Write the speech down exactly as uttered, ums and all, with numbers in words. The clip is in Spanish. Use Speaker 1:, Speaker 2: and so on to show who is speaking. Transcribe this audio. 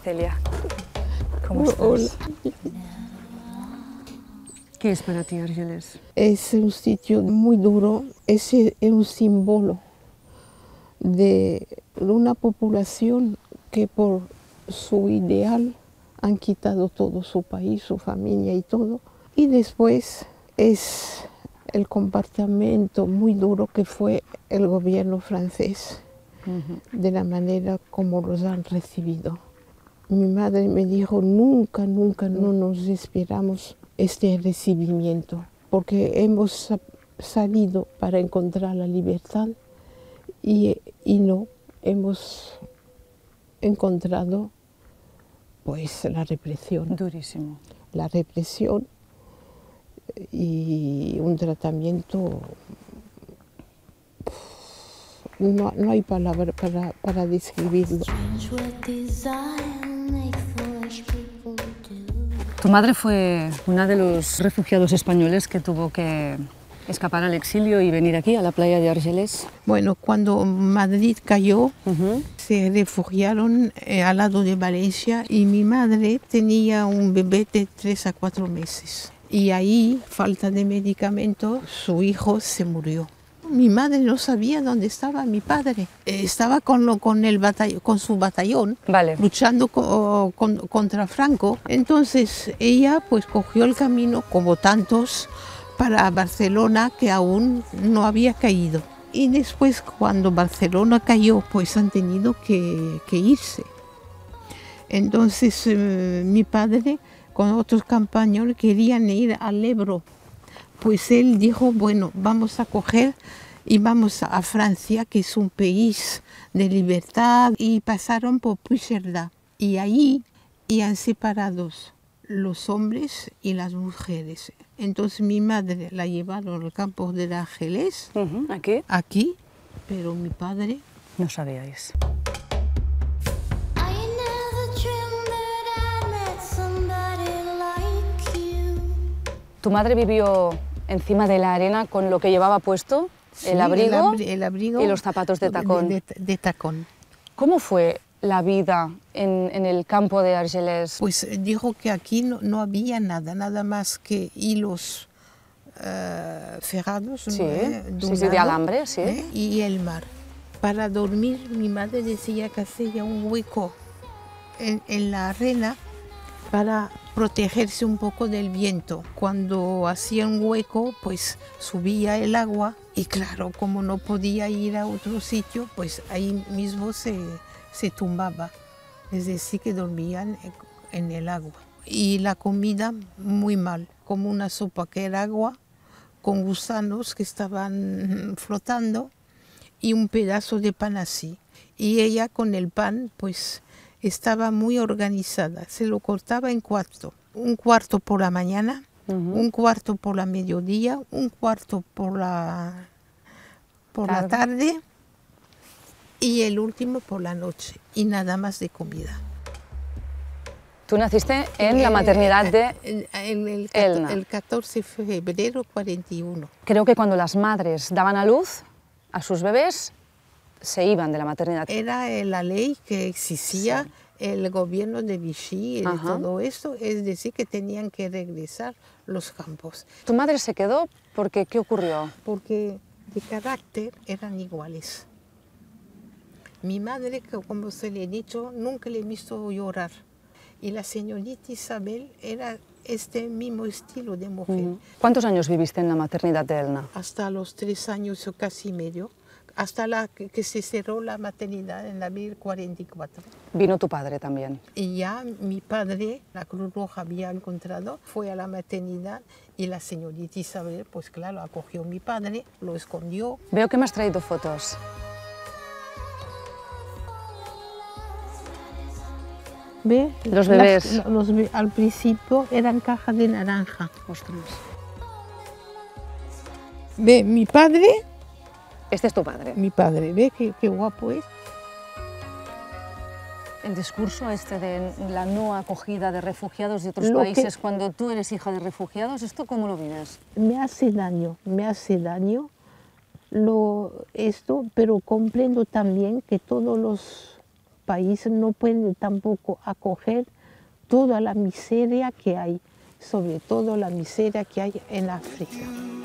Speaker 1: Celia. ¿Cómo estás?
Speaker 2: Hola.
Speaker 1: ¿Qué es para ti Argelès?
Speaker 2: Es un sitio muy duro, es un símbolo de una población que por su ideal han quitado todo su país, su familia y todo. Y después es el comportamiento muy duro que fue el gobierno francés, uh-huh. de la manera como los han recibido. Mi madre me dijo, nunca, nunca no nos esperamos este recibimiento, porque hemos salido para encontrar la libertad y, y no, hemos encontrado pues la represión.
Speaker 1: Durísimo.
Speaker 2: La represión y un tratamiento, no, no hay palabra para, para describirlo.
Speaker 1: Tu madre fue una de los refugiados españoles que tuvo que escapar al exilio y venir aquí, a la playa de Argelès.
Speaker 2: Bueno, cuando Madrid cayó, uh-huh. se refugiaron eh, al lado de Valencia y mi madre tenía un bebé de tres a cuatro meses. Y ahí, falta de medicamentos, su hijo se murió. Mi madre no sabía dónde estaba mi padre. Estaba con, lo, con, el batall- con su batallón,
Speaker 1: vale.
Speaker 2: luchando co- con, contra Franco. Entonces ella pues cogió el camino, como tantos, para Barcelona, que aún no había caído. Y después, cuando Barcelona cayó, pues han tenido que, que irse. Entonces eh, mi padre con otros compañeros querían ir al Ebro. Pues él dijo, bueno, vamos a coger y vamos a Francia, que es un país de libertad, y pasaron por Puigcerdà. Y ahí iban separados los hombres y las mujeres. Entonces mi madre la llevaron al campo de Argelès,
Speaker 1: uh-huh. ¿Aquí?
Speaker 2: Aquí, pero mi padre...
Speaker 1: No sabíais. ¿Tu madre vivió encima de la arena con lo que llevaba puesto?
Speaker 2: Sí,
Speaker 1: el, abrigo
Speaker 2: el, abri el abrigo
Speaker 1: y los zapatos de tacón.
Speaker 2: De, de, de tacón.
Speaker 1: ¿Cómo fue la vida en, en el campo de Argelès?
Speaker 2: Pues dijo que aquí no, no había nada, nada más que hilos uh, cerrados,
Speaker 1: sí,
Speaker 2: ¿no? ¿Eh? de,
Speaker 1: sí, sí, de alambre, sí.
Speaker 2: ¿eh? Y el mar. Para dormir, mi madre decía que hacía un hueco en, en la arena para protegerse un poco del viento. Cuando hacía un hueco, pues subía el agua y claro, como no podía ir a otro sitio, pues ahí mismo se, se tumbaba. Es decir, que dormían en el agua. Y la comida muy mal, como una sopa que era agua, con gusanos que estaban flotando y un pedazo de pan así. Y ella con el pan, pues estaba muy organizada, se lo cortaba en cuatro. Un cuarto por la mañana, uh-huh. un cuarto por la mediodía, un cuarto por la, por tarde. la tarde y el último por la noche. Y nada más de comida.
Speaker 1: Tú naciste en eh, la maternidad de
Speaker 2: el, el, el,
Speaker 1: Elna.
Speaker 2: El catorce de febrero cuarenta y uno.
Speaker 1: Creo que cuando las madres daban a luz a sus bebés, se iban de la maternidad.
Speaker 2: Era la ley que exigía sí. el gobierno de Vichy y de todo esto, es decir, que tenían que regresar los campos.
Speaker 1: ¿Tu madre se quedó? Porque, ¿qué ocurrió?
Speaker 2: Porque de carácter eran iguales. Mi madre, como se le he dicho, nunca le he visto llorar. Y la señorita Isabel era este mismo estilo de mujer.
Speaker 1: ¿Cuántos años viviste en la maternidad de Elna?
Speaker 2: Hasta los tres años o casi medio. Hasta la que, que se cerró la maternidad en abril cuarenta y cuatro.
Speaker 1: ¿Vino tu padre también?
Speaker 2: Y ya mi padre, la Cruz Roja había encontrado, fue a la maternidad y la señorita Isabel, pues claro, acogió a mi padre, lo escondió.
Speaker 1: Veo que me has traído fotos.
Speaker 2: ¿Ve?
Speaker 1: Los bebés.
Speaker 2: Las, los, al principio eran cajas de naranja.
Speaker 1: Ostras.
Speaker 2: Ve, mi padre...
Speaker 1: Este es tu padre.
Speaker 2: Mi padre, ¿ve qué, qué guapo es?
Speaker 1: El discurso este de la no acogida de refugiados de otros
Speaker 2: Lo
Speaker 1: países,
Speaker 2: que...
Speaker 1: cuando tú eres hija de refugiados, ¿esto cómo lo vives?
Speaker 2: Me hace daño, me hace daño lo, esto, pero comprendo también que todos los países no pueden tampoco acoger toda la miseria que hay, sobre todo la miseria que hay en África.